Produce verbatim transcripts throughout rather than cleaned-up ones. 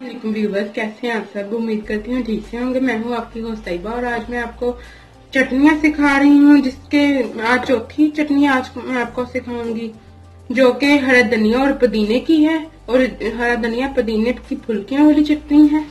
Viewers, कैसे हैं आप सब। उम्मीद करती हूँ ठीक से होंगे। मैं हूँ आपकी होस्ट तैयबा और आज मैं आपको चटनियाँ सिखा रही हूँ, जिसके आज चौथी चटनी आज मैं आपको सिखाऊंगी, जो कि हरा धनिया और पुदीने की है। और हरा धनिया पुदीने की फुल्कियाँ वाली चटनी है।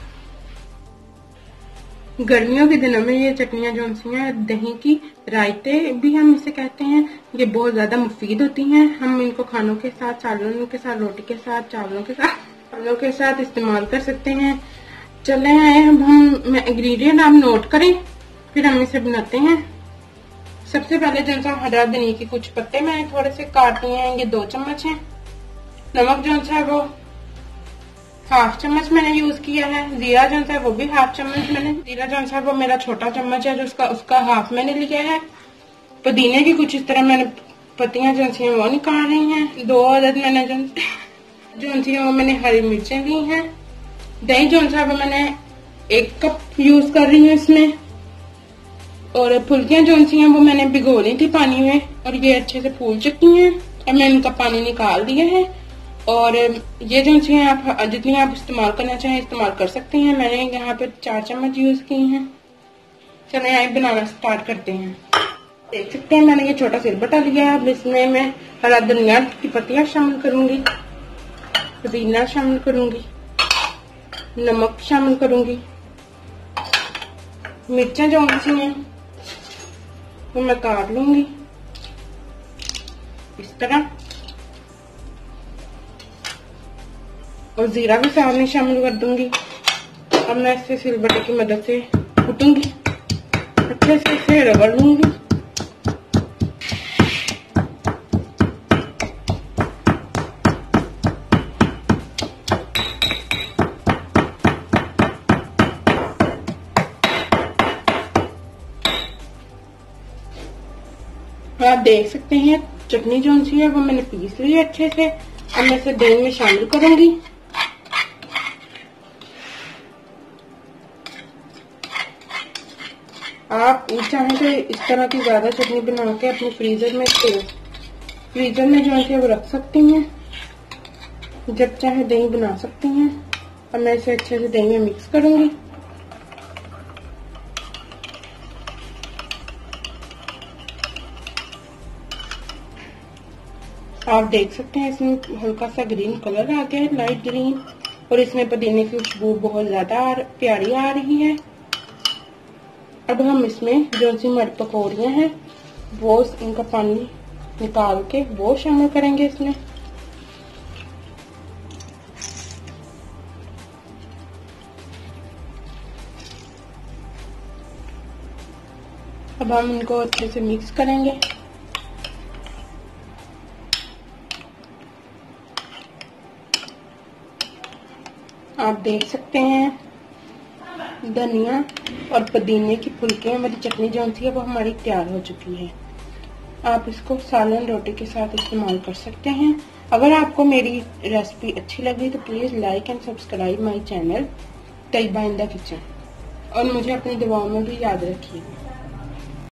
गर्मियों के दिनों में ये चटनियाँ जो हैं, दही की रायते भी हम इसे कहते हैं, ये बहुत ज्यादा मुफीद होती हैं। हम इनको खानों के साथ, सालों के साथ, रोटी के साथ, चावलों के साथ चावलों के साथ इस्तेमाल कर सकते हैं। चले आए अब हम इंग्रेडिएंट आप नोट करें, फिर हम इसे बनाते हैं। सबसे पहले जो सा हरा धनिया के कुछ पत्ते मैंने थोड़े से काट लिए हैं, ये दो चम्मच हैं। नमक जो सा है वो हाफ चम्मच मैंने यूज किया है। जीरा जो है वो भी हाफ चम्मच मैंने जीरा जो है वो मेरा छोटा चम्मच है, जो उसका उसका हाफ मैंने लिया है। पुदीने की कुछ इस तरह मैंने पत्तियां जो है वो निकाल रही हैं। दो अदद मैंने जो जो है वो मैंने हरी मिर्चें ली हैं। दही जो है वो मैंने एक कप यूज कर रही हूँ इसमें। और फुल्कियां जो हैं वो मैंने भिगो ली थी पानी में, और ये अच्छे से फूल चुकी हैं। अब मैंने इनका पानी निकाल दिया है। और ये जो है आप जितनी आप इस्तेमाल करना चाहें इस्तेमाल कर सकते हैं। मैंने यहाँ पे चार चम्मच यूज की हैं। चलो यहाँ बनाना स्टार्ट करते हैं। देख सकते हैं मैंने ये छोटा सिलबट्टा लिया है। अब इसमें मैं हरा धनिया की पत्तियां शामिल करूंगी, पुदीना शामिल करूंगी, नमक शामिल करूंगी, मिर्चें जो हैं वो मैं काट लूंगी इस तरह, और जीरा भी साथ में शामिल कर दूंगी। अब मैं इसे सिलबट्टे की मदद से कूटूंगी, अच्छे से इसे रगड़ लूंगी। आप देख सकते हैं चटनी जो सी है वो मैंने पीस ली है अच्छे से। अब मैं इसे दही में शामिल करूंगी। आप चाहें तो इस तरह की ज्यादा चटनी बना के अपने फ्रीजर में फ्रीजर में जो है वो रख सकती हैं, जब चाहे दही बना सकती हैं। अब मैं इसे अच्छे से दही में मिक्स करूंगी। आप देख सकते हैं इसमें हल्का सा ग्रीन कलर आ गया है, लाइट ग्रीन, और इसमें पुदीने की खुशबू बहुत ज्यादा प्यारी आ रही है। अब हम इसमें जो सी हमारी पकौड़ियाँ हैं वो इनका पानी निकाल के वो शामिल करेंगे इसमें। अब हम इनको अच्छे से मिक्स करेंगे। आप देख सकते हैं धनिया और पुदीने की फुल्कियाँ वाली चटनी जो थी वो हमारी तैयार हो चुकी है। आप इसको सालन रोटी के साथ इस्तेमाल कर सकते हैं। अगर आपको मेरी रेसिपी अच्छी लगी तो please like and subscribe my channel Tayyaba in the kitchen, और मुझे अपनी दुआओं में भी याद रखिएगा।